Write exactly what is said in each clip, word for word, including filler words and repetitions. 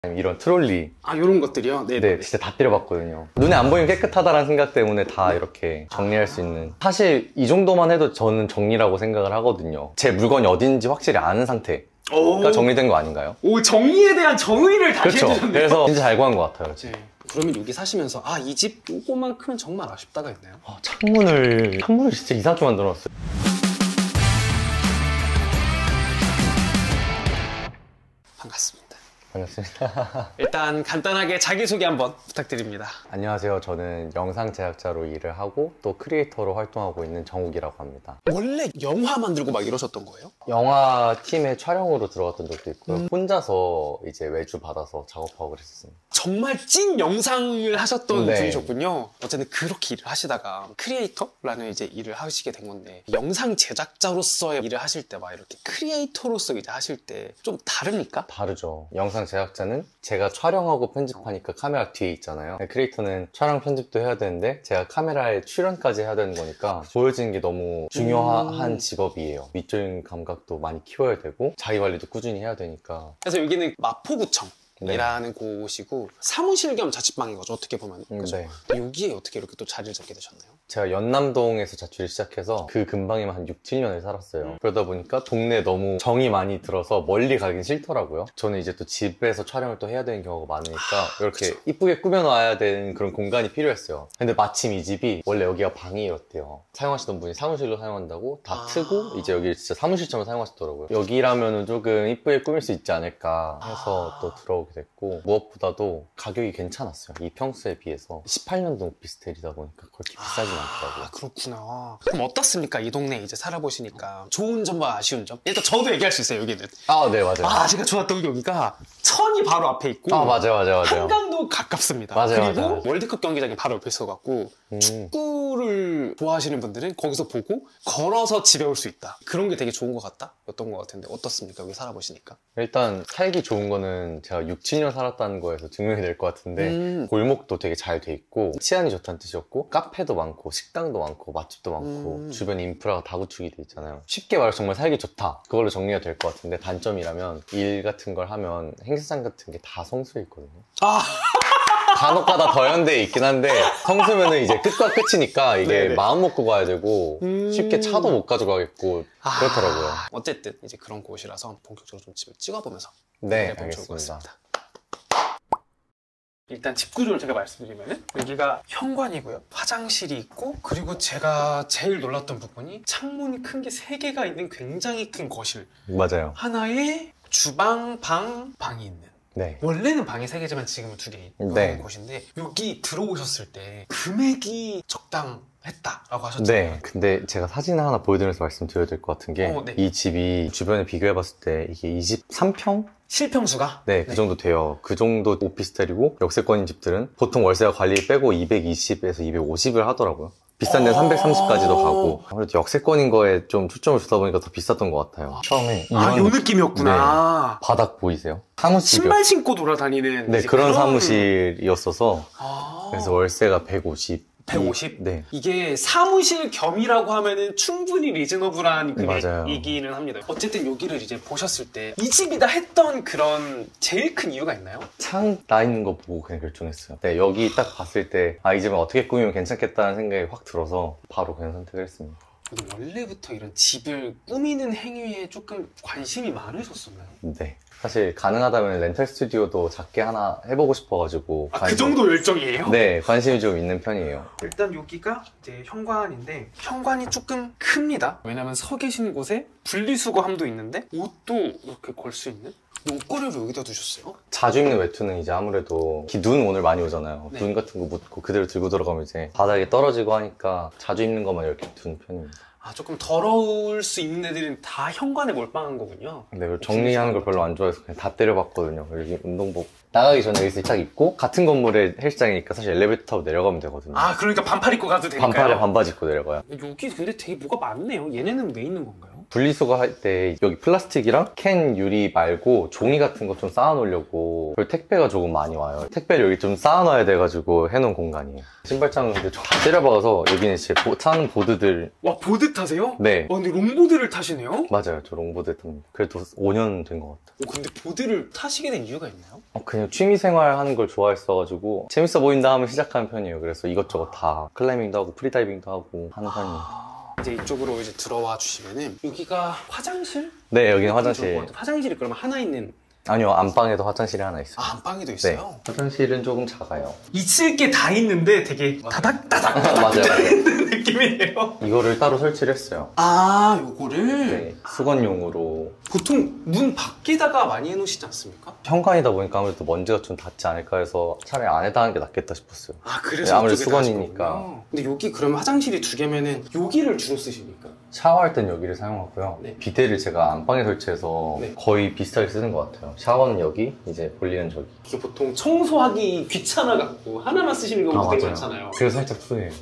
이런 트롤리. 아, 요런 것들이요? 네, 네, 진짜 다 때려봤거든요. 눈에 안 보이면 깨끗하다라는 생각 때문에 다 이렇게 정리할 수 있는. 사실 이 정도만 해도 저는 정리라고 생각을 하거든요. 제 물건이 어딘지 확실히 아는 상태가 정리된 거 아닌가요? 오, 정리에 대한 정의를 다시 그렇죠. 해주셨네요. 그래서 진짜 잘 구한 것 같아요. 네. 그러면 여기 사시면서 아, 이 집 요거만큼은 정말 아쉽다가 있나요? 아, 창문을 창문을 진짜 이상하게 만들어놨어요. 반갑습니다. 반갑습니다. 일단 간단하게 자기소개 한번 부탁드립니다. 안녕하세요. 저는 영상 제작자로 일을 하고 또 크리에이터로 활동하고 있는 정욱이라고 합니다. 원래 영화 만들고 막 이러셨던 거예요? 영화 팀에 촬영으로 들어갔던 적도 있고요. 음. 혼자서 이제 외주 받아서 작업하고 그랬었습니다. 정말 찐 영상을 하셨던 네. 분이셨군요. 어쨌든 그렇게 일을 하시다가 크리에이터라는 이제 일을 하시게 된 건데, 영상 제작자로서의 일을 하실 때 막 이렇게 크리에이터로서 이제 하실 때 좀 다릅니까? 다르죠. 영상 제작자는 제가 촬영하고 편집하니까 카메라 뒤에 있잖아요. 크리에이터는 촬영 편집도 해야 되는데 제가 카메라에 출연까지 해야 되는 거니까 보여지는 게 너무 중요한 음... 직업이에요. 미적인 감각도 많이 키워야 되고 자기 관리도 꾸준히 해야 되니까. 그래서 여기는 마포구청 이라는 네. 곳이고 사무실 겸 자취방인 거죠, 어떻게 보면. 그죠? 네. 여기에 어떻게 이렇게 또 자리를 잡게 되셨나요? 제가 연남동에서 자취를 시작해서 그 근방에만 한 육, 칠 년을 살았어요. 음. 그러다 보니까 동네에 너무 정이 많이 들어서 멀리 가긴 싫더라고요. 저는 이제 또 집에서 촬영을 또 해야 되는 경우가 많으니까 아, 이렇게 그쵸. 이쁘게 꾸며놔야 되는 그런 공간이 필요했어요. 근데 마침 이 집이 원래 여기가 방이었대요. 사용하시던 분이 사무실로 사용한다고 다 아. 트고 이제 여기 진짜 사무실처럼 사용하시더라고요. 여기라면은 조금 이쁘게 꾸밀 수 있지 않을까 해서 아. 또 들어오게 됐고, 무엇보다도 가격이 괜찮았어요. 이 평수에 비해서. 십팔 년도 오피스텔이다 보니까 그렇게 비싸진 않더라고요. 아, 그렇구나. 그럼 어떻습니까? 이 동네 이제 살아보시니까 좋은 점과 아쉬운 점? 일단 저도 얘기할 수 있어요, 여기는. 아, 네, 맞아요. 아, 제가 좋았던 게 여기가 천이 바로 앞에 있고, 아, 맞아요, 맞아요, 맞아요. 한강도 가깝습니다. 맞아요, 그리고 맞아요. 월드컵 경기장이 바로 옆에 있어갖고 음. 축구를 좋아하시는 분들은 거기서 보고 걸어서 집에 올 수 있다. 그런 게 되게 좋은 것 같다? 였던 것 같은데 어떻습니까? 여기 살아보시니까. 일단 살기 좋은 거는 제가 육, 칠 년 살았다는 거에서 증명이 될 것 같은데 음. 골목도 되게 잘 돼 있고 치안이 좋다는 뜻이었고 카페도 많고 식당도 많고 맛집도 많고 음. 주변 인프라가 다 구축이 돼 있잖아요. 쉽게 말해서 정말 살기 좋다. 그걸로 정리가 될 것 같은데 단점이라면 일 같은 걸 하면 행사장 같은 게 다 성수에 있거든요. 아. 간혹가다 더현대에 있긴 한데 성수면은 이제 끝과 끝이니까 이게 네네. 마음 먹고 가야 되고 음... 쉽게 차도 못 가져가겠고 아... 그렇더라고요. 어쨌든 이제 그런 곳이라서 본격적으로 좀 집을 찍어보면서 네, 알겠습니다. 일단 집 구조를 제가 말씀드리면은 여기가 현관이고요. 화장실이 있고 그리고 제가 제일 놀랐던 부분이 창문이 큰 게 세 개가 있는 굉장히 큰 거실. 맞아요. 하나에 주방, 방, 방이 있는. 네. 원래는 방이 세 개지만 지금은 두 개 있는 네. 곳인데 여기 들어오셨을 때 금액이 적당했다라고 하셨잖아요. 네. 근데 제가 사진 하나 보여드리면서 말씀드려야 될 것 같은 게 이 어, 네. 집이 주변에 비교해봤을 때 이게 이십삼 평? 실평수가? 네, 그 네. 정도 돼요. 그 정도 오피스텔이고 역세권인 집들은 보통 월세와 관리 빼고 이백이십에서 이백오십을 하더라고요. 비싼 데는 삼백삼십까지도 가고 아무래도 역세권인 거에 좀 초점을 주다 보니까 더 비쌌던 것 같아요. 처음에 아, 요 느낌이었구나. 네, 바닥 보이세요? 사무실 신발 신고 돌아다니는 네, 그런, 그런 사무실이었어서 아 그래서 월세가 백오십 백오십? 네. 이게 사무실 겸이라고 하면은 충분히 리즈너블한 금액이기는 합니다. 어쨌든 여기를 이제 보셨을 때 이 집이다 했던 그런 제일 큰 이유가 있나요? 창 나 있는 거 보고 그냥 결정했어요. 네, 여기 딱 봤을 때 아, 이 집은 어떻게 꾸미면 괜찮겠다는 생각이 확 들어서 바로 그냥 선택을 했습니다. 원래부터 이런 집을 꾸미는 행위에 조금 관심이 많으셨었나요? 네. 사실 가능하다면 렌탈 스튜디오도 작게 하나 해보고 싶어가지고 아, 그 정도 열정이에요? 네, 관심이 좀 있는 편이에요. 일단 여기가 이제 현관인데 현관이 조금 큽니다. 왜냐면 서 계시는 곳에 분리수거함도 있는데 옷도 이렇게 걸 수 있는? 옷걸이를 여기다 두셨어요? 자주 입는 외투는 이제 아무래도 눈 오늘 많이 오잖아요. 네. 눈 같은 거 묻고 그대로 들고 들어가면 이제 바닥에 떨어지고 하니까 자주 입는 것만 이렇게 두는 편입니다. 아, 조금 더러울 수 있는 애들은 다 현관에 몰빵한 거군요. 네, 정리하는 걸 별로 안 좋아해서 그냥 다 때려봤거든요. 여기 운동복 나가기 전에 여기서 딱 입고 같은 건물에 헬스장이니까 사실 엘리베이터 타고 내려가면 되거든요. 아, 그러니까 반팔 입고 가도 되니까요? 반팔에 반바지 입고 내려가요. 여기 근데 되게 뭐가 많네요. 얘네는 왜 있는 건가요? 분리수거 할 때 여기 플라스틱이랑 캔 유리 말고 종이 같은 거 좀 쌓아놓으려고 그리고 택배가 조금 많이 와요. 택배를 여기 좀 쌓아놔야 돼가지고 해놓은 공간이에요. 신발장은 근데 다 때려박아서 여기는 제 보, 타는 보드들. 와, 보드 타세요? 네. 와, 근데 롱보드를 타시네요? 맞아요. 저 롱보드 탑니다. 그래도 오 년 된 것 같아요. 오, 근데 보드를 타시게 된 이유가 있나요? 어, 그냥 취미생활 하는 걸 좋아했어가지고 재밌어 보인다 하면 시작하는 편이에요. 그래서 이것저것 다 클라이밍도 하고 프리다이빙도 하고 하는 편이에요. 아, 이제 이쪽으로 이제 들어와 주시면은 여기가 화장실? 네, 여기는 화장실. 화장실이 그러면 하나 있는. 아니요, 안방에도 화장실이 하나 있어요. 아, 안방에도 있어요? 네. 화장실은 조금 작아요. 있을 게 다 있는데 되게 다닥다닥 맞아요, 맞아요. 있는 느낌이에요. 이거를 따로 설치를 했어요. 아, 요거를? 네, 수건용으로. 보통 문 밖에다가 많이 해놓으시지 않습니까? 현관이다 보니까 아무래도 먼지가 좀 닿지 않을까 해서 차라리 안에다 하는 게 낫겠다 싶었어요. 아, 그래서 네, 아무래도 이쪽에다 하신 수건이니까. 거구나. 근데 여기 그러면 화장실이 두 개면은 여기를 주로 쓰십니까? 샤워할 땐 여기를 사용하고요. 네. 비데를 제가 안방에 설치해서 네. 거의 비슷하게 쓰는 것 같아요. 샤워는 여기, 이제 볼일은 저기. 이게 보통 청소하기 귀찮아갖고 하나만 쓰시는 경우도 되게 많잖아요. 그래서 살짝 투해요.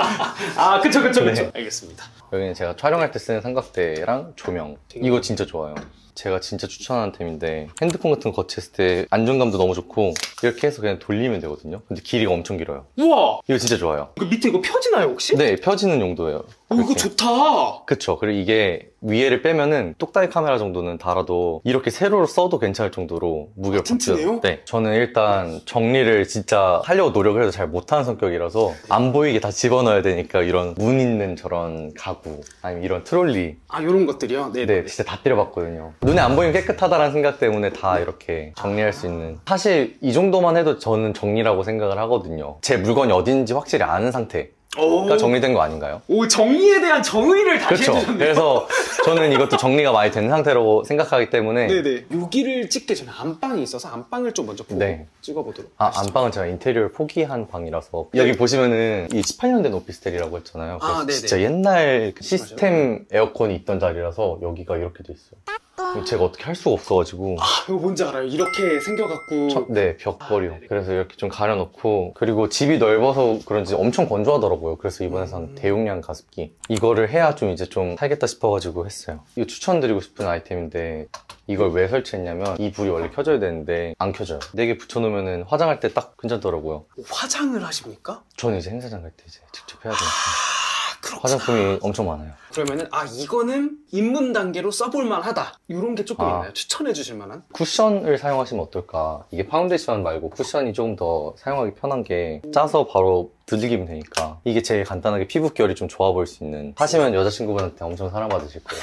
아, 그쵸, 그쵸, 그쵸. 네. 알겠습니다. 여기는 제가 촬영할 때 쓰는 삼각대랑 조명. 이거 진짜 좋아요. 제가 진짜 추천하는 템인데 핸드폰 같은 거 거치했을 때 안정감도 너무 좋고 이렇게 해서 그냥 돌리면 되거든요. 근데 길이가 엄청 길어요. 우와! 이거 진짜 좋아요. 그 밑에 이거 펴지나요, 혹시? 네, 펴지는 용도예요. 오, 이거 이렇게. 좋다! 그쵸. 그리고 이게 위에를 빼면은 똑딱이 카메라 정도는 달아도 이렇게 세로로 써도 괜찮을 정도로 무게를 아, 튼튼해요? 네. 저는 일단 정리를 진짜 하려고 노력을 해도 잘 못하는 성격이라서 안 보이게 다 집어넣어야 되니까 이런 문 있는 저런 가구 아니면 이런 트롤리. 아, 요런 것들이요? 네. 네, 진짜 다 때려봤거든요. 눈에 안 보이면 깨끗하다라는 생각 때문에 다 이렇게 정리할 수 있는. 사실 이 정도만 해도 저는 정리라고 생각을 하거든요. 제 물건이 어딘지 확실히 아는 상태. 가 정리된 거 아닌가요? 오, 정리에 대한 정의를 다시 그렇죠. 해주셨네요. 그래서 저는 이것도 정리가 많이 된 상태라고 생각하기 때문에. 네네. 여기를 찍기 전에 안방이 있어서 안방을 좀 먼저 보고 네. 찍어보도록 아, 하시죠. 안방은 제가 인테리어를 포기한 방이라서. 네. 여기 보시면은 이 십팔 년 된 오피스텔이라고 했잖아요. 그래서 아, 네네. 진짜 옛날 그 시스템 에어컨이 있던 자리라서 여기가 이렇게 돼 있어요. 제가 어떻게 할 수가 없어가지고. 아, 이거 뭔지 알아요? 이렇게 생겨갖고. 첫- 네, 벽걸이요. 아, 네네. 그래서 이렇게 좀 가려놓고, 그리고 집이 넓어서 그런지 엄청 건조하더라고요. 그래서 이번에 산 음. 대용량 가습기. 이거를 해야 좀 이제 좀 살겠다 싶어가지고 했어요. 이거 추천드리고 싶은 아이템인데, 이걸 왜 설치했냐면, 이 불이 원래 켜져야 되는데, 안 켜져요. 네 개 붙여놓으면 화장할 때 딱 괜찮더라고요. 화장을 하십니까? 저는 이제 행사장 갈 때 이제 직접 해야 되니까. 아, 그렇구나. 화장품이 엄청 많아요. 그러면은, 아, 이거는 입문 단계로 써볼만 하다. 이런 게 조금 아. 있나요? 추천해 주실 만한? 쿠션을 사용하시면 어떨까? 이게 파운데이션 말고 쿠션이 조금 더 사용하기 편한 게 짜서 바로 두들기면 되니까 이게 제일 간단하게 피부 결이 좀 좋아 보일 수 있는. 하시면 여자친구분한테 엄청 사랑받으실 거예요.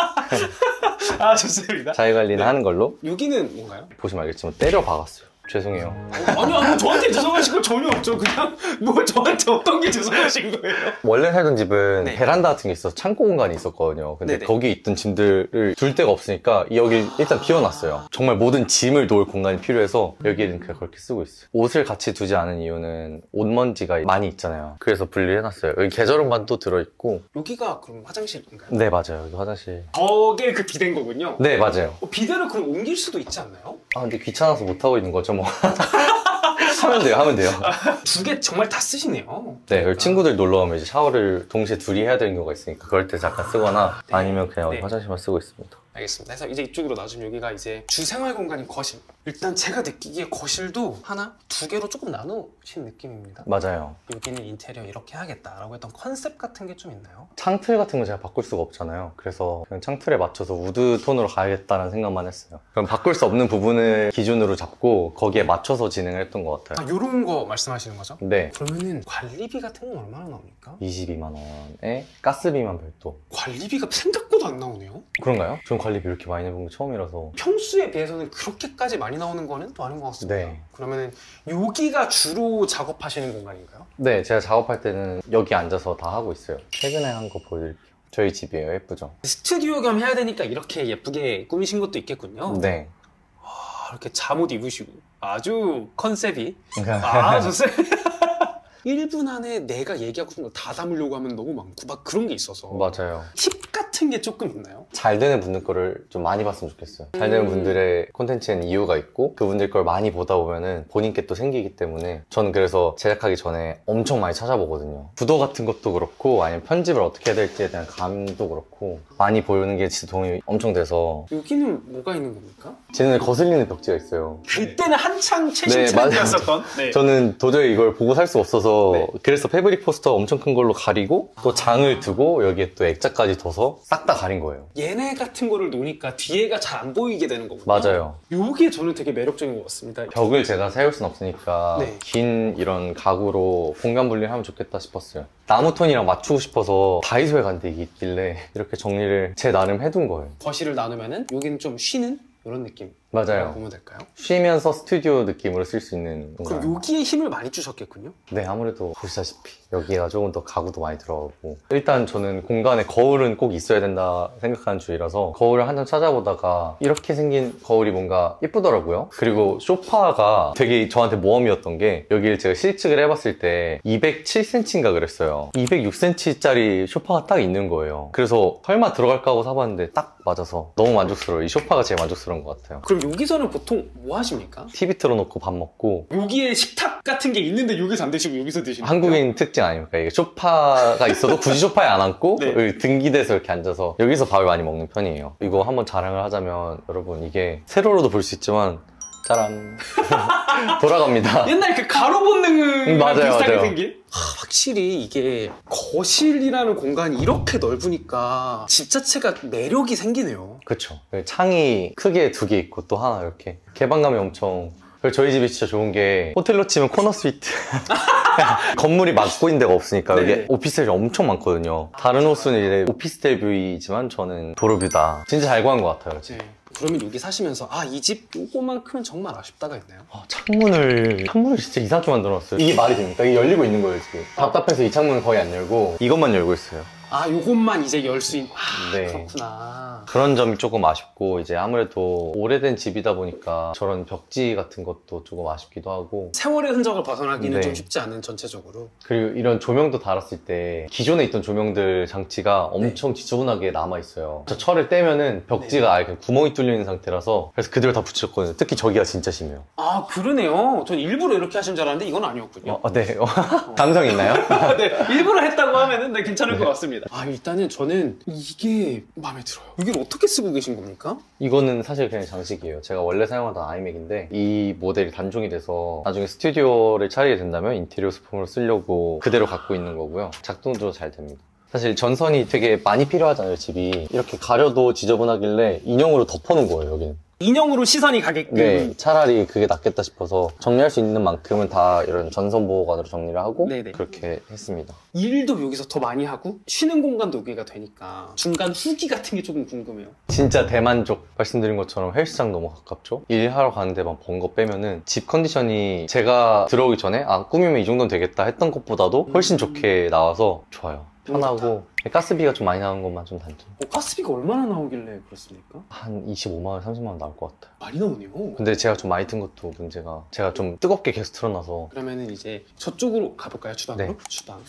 아, 좋습니다. 자기 관리는 네. 하는 걸로. 여기는 뭔가요? 보시면 알겠지만 때려 박았어요. 죄송해요. 아니, 아니, 저한테 죄송하신 건 전혀 없죠. 그냥, 뭐, 저한테 어떤 게 죄송하신 거예요? 원래 살던 집은 네. 베란다 같은 게 있어서 창고 공간이 있었거든요. 근데 네네. 거기 있던 짐들을 둘 데가 없으니까 여기 일단 비워놨어요. 정말 모든 짐을 놓을 공간이 필요해서 여기는 그냥 그렇게 쓰고 있어요. 옷을 같이 두지 않은 이유는 옷먼지가 많이 있잖아요. 그래서 분리해놨어요. 여기 계절음반도 들어있고. 여기가 그럼 화장실인가요? 네, 맞아요. 여기 화장실. 저게 그 비대인 거군요. 네, 맞아요. 어, 비대를 그럼 옮길 수도 있지 않나요? 아, 근데 귀찮아서 못하고 있는 거죠, 뭐. 하면 돼요, 하면 돼요. 두 개 정말 다 쓰시네요. 네, 그리고 친구들 놀러 오면 이제 샤워를 동시에 둘이 해야 되는 경우가 있으니까 그럴 때 잠깐 쓰거나 네. 아니면 그냥 네. 화장실만 쓰고 있습니다. 알겠습니다. 그래서 이제 이쪽으로 나중에 여기가 이제 주 생활 공간인 거실. 일단 제가 느끼기에 거실도 하나, 두 개로 조금 나누신 느낌입니다. 맞아요. 여기는 인테리어 이렇게 해야겠다라고 했던 컨셉 같은 게 좀 있나요? 창틀 같은 거 제가 바꿀 수가 없잖아요. 그래서 그냥 창틀에 맞춰서 우드 톤으로 가야겠다는 생각만 했어요. 그럼 바꿀 수 없는 부분을 기준으로 잡고 거기에 맞춰서 진행을 했던 것 같아요. 아, 요런 거 말씀하시는 거죠? 네. 그러면은 관리비 같은 건 얼마나 나옵니까? 이십이만 원에 가스비만 별도. 관리비가 생각보다 안 나오네요? 그런가요? 전 관리비 이렇게 많이 내본 게 처음이라서. 평수에 비해서는 그렇게까지 많이 나오는 거는 또 아닌 것 같습니다. 네. 그러면은 여기가 주로 작업하시는 공간인가요? 네, 제가 작업할 때는 여기 앉아서 다 하고 있어요. 최근에 한 거 보여드릴게요. 저희 집이에요. 예쁘죠? 스튜디오 겸 해야 되니까 이렇게 예쁘게 꾸미신 것도 있겠군요. 네. 아, 이렇게 잠옷 입으시고 아주 컨셉이 아 좋습니다. 일 분 안에 내가 얘기하고 싶은 거 다 담으려고 하면 너무 많고 막 그런 게 있어서 맞아요. 팁 같은 게 조금 있나요? 잘 되는 분들 거를 좀 많이 봤으면 좋겠어요. 잘 되는 분들의 콘텐츠에는 이유가 있고 그분들 걸 많이 보다 보면은 본인께 또 생기기 때문에 저는 그래서 제작하기 전에 엄청 많이 찾아보거든요. 구도 같은 것도 그렇고 아니면 편집을 어떻게 해야 될지에 대한 감도 그렇고 많이 보는 게 진짜 도움이 엄청 돼서. 여기는 뭐가 있는 겁니까? 쟤는 거슬리는 벽지가 있어요. 그때는 한창 최신 네, 트렌드였었던. 네. 저는 도저히 이걸 보고 살 수가 없어서 네. 그래서 패브릭 포스터 엄청 큰 걸로 가리고 또 장을 두고 여기에 또 액자까지 둬서 싹 다 가린 거예요. 얘네 같은 거를 놓으니까 뒤에가 잘 안 보이게 되는 거군요. 맞아요. 요게 저는 되게 매력적인 것 같습니다. 벽을 제가 세울 순 없으니까 네. 긴 이런 가구로 공간 분리를 하면 좋겠다 싶었어요. 나무 톤이랑 맞추고 싶어서 다이소에 갔는데 이게 있길래 이렇게 정리를 제 나름 해둔 거예요. 거실을 나누면은 여기는 좀 쉬는 이런 느낌. 맞아요. 보면 될까요? 쉬면서 스튜디오 느낌으로 쓸 수 있는 공간. 그럼 여기에 힘을 많이 주셨겠군요? 네, 아무래도 보시다시피 여기가 조금 더 가구도 많이 들어가고 일단 저는 공간에 거울은 꼭 있어야 된다 생각하는 주의라서 거울을 한참 찾아보다가 이렇게 생긴 거울이 뭔가 예쁘더라고요. 그리고 소파가 되게 저한테 모험이었던 게 여기를 제가 실측을 해봤을 때 이백칠 센티미터인가 그랬어요. 이백육 센티미터짜리 소파가 딱 있는 거예요. 그래서 설마 들어갈까 하고 사봤는데 딱 맞아서 너무 만족스러워요. 이 소파가 제일 만족스러운 것 같아요. 그럼 여기서는 보통 뭐 하십니까? 티비 틀어놓고 밥 먹고. 여기에 식탁 같은 게 있는데 여기서 안 드시고 여기서 드시는 한국인 특징 아닙니까? 이게 소파가 있어도 굳이 소파에 안 앉고 네. 여기 등기대서 이렇게 앉아서 여기서 밥을 많이 먹는 편이에요. 이거 한번 자랑을 하자면 여러분 이게 세로로도 볼 수 있지만 짜란 돌아갑니다. 옛날 그 가로 본능이랑 음, 맞아요, 비슷하게 맞아요. 생긴? 하, 확실히 이게 거실이라는 공간이 이렇게 넓으니까 집 자체가 매력이 생기네요. 그쵸. 창이 크게 두 개 있고 또 하나 이렇게 개방감이 엄청. 그리고 저희 집이 진짜 좋은 게 호텔로 치면 코너 스위트. 건물이 막고 있는 데가 없으니까 네. 여기 오피스텔이 엄청 많거든요. 다른 호수는 이제 오피스텔 뷰이지만 저는 도로뷰다. 진짜 잘 구한 것 같아요. 네. 그러면 여기 사시면서 아, 이 집 요거만큼은 정말 아쉽다가 있나요? 아, 창문을 창문을 진짜 이상하게 만들어놨어요. 이게 말이 됩니까? 이게 열리고 있는 거예요 지금. 답답해서 이 창문을 거의 안 열고 이것만 열고 있어요. 아, 요것만 이제 열 수 있는. 아, 네. 그렇구나. 그런 점이 조금 아쉽고 이제 아무래도 오래된 집이다 보니까 저런 벽지 같은 것도 조금 아쉽기도 하고. 세월의 흔적을 벗어나기는 네. 좀 쉽지 않은 전체적으로. 그리고 이런 조명도 달았을 때 기존에 있던 조명들 장치가 엄청 지저분하게 남아있어요. 저 철을 떼면은 벽지가 아예 그냥 구멍이 뚫리는 상태라서 그래서 그대로 다 붙였거든요. 특히 저기가 진짜 심해요. 아, 그러네요. 전 일부러 이렇게 하신 줄 알았는데 이건 아니었군요. 어, 네. 감성 있나요? 네, 일부러 했다고 하면은 네, 괜찮을 것 같습니다. 아, 일단은 저는 이게 마음에 들어요. 이걸 어떻게 쓰고 계신 겁니까? 이거는 사실 그냥 장식이에요. 제가 원래 사용하던 아이맥인데 이 모델이 단종이 돼서 나중에 스튜디오를 차리게 된다면 인테리어 소품으로 쓰려고 그대로 갖고 있는 거고요. 작동도 잘 됩니다. 사실 전선이 되게 많이 필요하잖아요, 집이. 이렇게 가려도 지저분하길래 인형으로 덮어놓은 거예요, 여기는. 인형으로 시선이 가게끔. 네, 차라리 그게 낫겠다 싶어서 정리할 수 있는 만큼은 다 이런 전선 보호관으로 정리를 하고 네네. 그렇게 했습니다. 일도 여기서 더 많이 하고 쉬는 공간도 여기가 되니까 중간 후기 같은 게 조금 궁금해요. 진짜 대만족 말씀드린 것처럼 헬스장 너무 가깝죠? 일하러 가는데 막 번 거 빼면은 집 컨디션이 제가 들어오기 전에 아 꾸미면 이 정도는 되겠다 했던 것보다도 훨씬 좋게 나와서 좋아요. 편하고 가스비가 좀 많이 나오는 것만 좀 단점. 어, 가스비가 얼마나 나오길래 그렇습니까? 한 이십오만 원, 삼십만 원 나올 것 같아요. 많이 나오네요. 근데 제가 좀 많이 튼 것도 문제가 제가 좀 뜨겁게 계속 틀어놔서. 그러면은 이제 저쪽으로 가볼까요? 주방으로? 네. 주방으로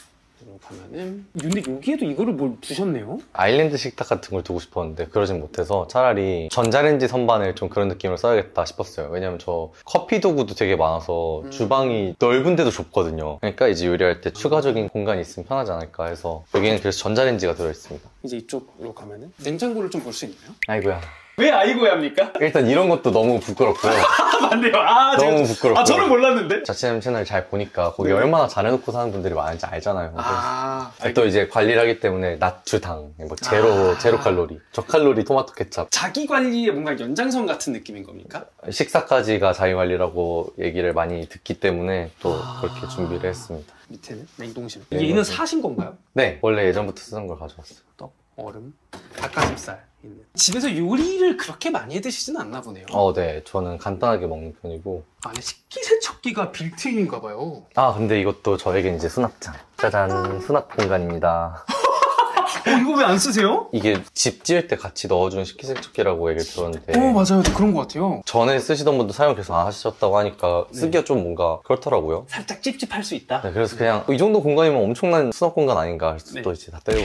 가면은 근데 여기에도 이거를 뭘 두셨네요? 아일랜드 식탁 같은 걸 두고 싶었는데 그러진 못해서 차라리 전자레인지 선반을 좀 그런 느낌으로 써야겠다 싶었어요. 왜냐면 저 커피 도구도 되게 많아서 음. 주방이 넓은데도 좁거든요. 그러니까 이제 요리할 때 추가적인 공간이 있으면 편하지 않을까 해서 여기는 그래서 전자레인지가 들어있습니다. 이제 이쪽으로 가면은 냉장고를 좀 볼 수 있나요? 아이고야. 왜 아이고야 합니까? 일단 이런 것도 너무 부끄럽고요. 맞네요. 아, 너무 제가- 부끄럽고. 아, 저는 몰랐는데. 자취님 채널 잘 보니까 거기 네. 얼마나 잘해놓고 사는 분들이 많은지 알잖아요. 아, 또 이제 관리를 하기 때문에 낮주당, 뭐 제로, 아. 제로 칼로리, 저칼로리 토마토 케찹. 자기 관리의 뭔가 연장선 같은 느낌인 겁니까? 식사까지가 자기관리라고 얘기를 많이 듣기 때문에 또 아. 그렇게 준비를 했습니다. 밑에는 냉동실. 네, 얘는 맞아요. 사신 건가요? 네, 원래 예전부터 쓰던 걸 가져왔어요. 떡, 얼음, 닭가슴살 있는. 집에서 요리를 그렇게 많이 해 드시지는 않나 보네요. 어, 네, 저는 간단하게 먹는 편이고. 안에 식기세척기가 빌트인인가 봐요. 아, 근데 이것도 저에겐 이제 수납장. 짜잔, 수납 공간입니다. 어, 이거 왜 안 쓰세요? 이게 집 지을 때 같이 넣어주는 식기세척기라고 얘기를 들었는데. 어, 맞아요. 그런 것 같아요. 전에 쓰시던 분도 사용 계속 안 하셨다고 하니까 쓰기가 좀 뭔가 그렇더라고요. 살짝 찝찝할 수 있다. 네, 그래서 그냥 이 정도 공간이면 엄청난 수납 공간 아닌가 해서 네. 또 이제 다 떼어갖고.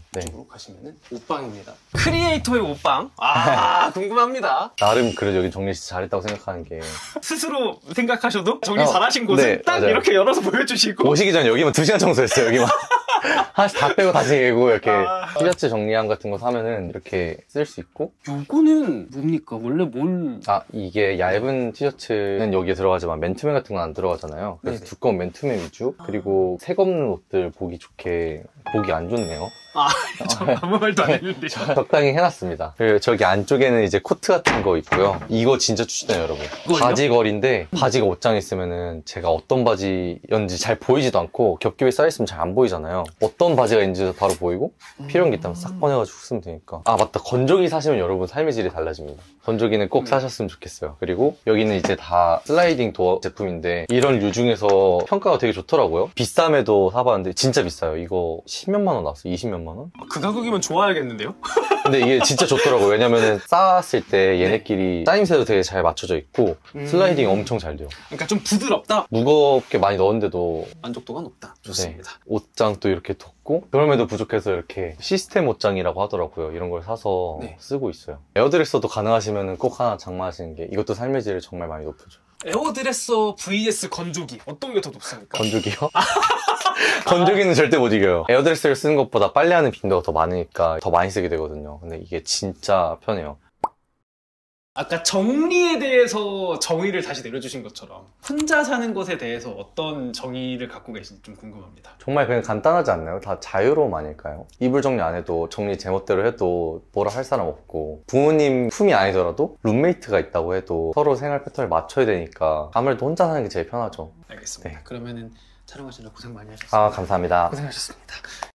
네. 이쪽으로 가시면은 옷방입니다. 크리에이터의 옷방. 아 궁금합니다. 나름 그래도 여기 정리 진짜 잘했다고 생각하는 게 스스로 생각하셔도 정리 어, 잘하신 곳은 네, 딱 맞아요. 이렇게 열어서 보여주시고. 오시기 전에 여기만 두 시간 청소했어요. 여기만 하나씩 다 빼고 다시 개고 이렇게 아. 티셔츠 정리함 같은 거 사면은 이렇게 쓸 수 있고. 요거는 뭡니까? 원래 뭘? 아 이게 얇은 티셔츠는 여기에 들어가지만 맨투맨 같은 건 안 들어가잖아요. 그래서 네네. 두꺼운 맨투맨 위주. 그리고 색 없는 옷들 보기 좋게 보기 안 좋네요. 아, 저 아무 말도 안 했는데. 적당히 해놨습니다. 그리고 저기 안쪽에는 이제 코트 같은 거 있고요. 이거 진짜 추천해요, 여러분. 이거요? 바지걸인데 바지가 옷장에 있으면은 제가 어떤 바지였는지 잘 보이지도 않고 겹겹이 쌓여있으면 잘 안 보이잖아요. 어떤 바지가 있는지 바로 보이고 필요한 게 있다면 싹 꺼내가지고 쓰면 되니까. 아 맞다, 건조기 사시면 여러분 삶의 질이 달라집니다. 건조기는 꼭 음. 사셨으면 좋겠어요. 그리고 여기는 이제 다 슬라이딩 도어 제품인데 이런 류 중에서 평가가 되게 좋더라고요. 비쌈에도 사봤는데 진짜 비싸요. 이거 십몇만 원 나왔어요. 이십몇만 원? 그 가격이면 좋아야겠는데요? 근데 이게 진짜 좋더라고요. 왜냐면은 쌓았을 때 얘네끼리 쌓임새도 되게 잘 맞춰져 있고 음. 슬라이딩 엄청 잘 돼요. 그러니까 좀 부드럽다. 무겁게 많이 넣었는데도 만족도가 높다. 좋습니다. 옷장도 이렇게 뒀고 그럼에도 부족해서 이렇게 시스템 옷장이라고 하더라고요. 이런 걸 사서 네. 쓰고 있어요. 에어드레서도 가능하시면 꼭 하나 장만하시는 게 이것도 삶의 질을 정말 많이 높여줘요. 에어드레서 vs 건조기 어떤 게 더 높습니까? 건조기요? 건조기는 절대 못 이겨요. 에어드레스를 쓰는 것보다 빨래하는 빈도가 더 많으니까 더 많이 쓰게 되거든요. 근데 이게 진짜 편해요. 아까 정리에 대해서 정의를 다시 내려주신 것처럼 혼자 사는 것에 대해서 어떤 정의를 갖고 계신지 좀 궁금합니다. 정말 그냥 간단하지 않나요? 다 자유로움 아닐까요? 이불 정리 안 해도 정리 제멋대로 해도 뭐라 할 사람 없고 부모님 품이 아니더라도 룸메이트가 있다고 해도 서로 생활 패턴을 맞춰야 되니까 아무래도 혼자 사는 게 제일 편하죠. 알겠습니다. 네. 그러면은 촬영하시느라 고생 많이 하셨습니다. 아 감사합니다. 고생하셨습니다.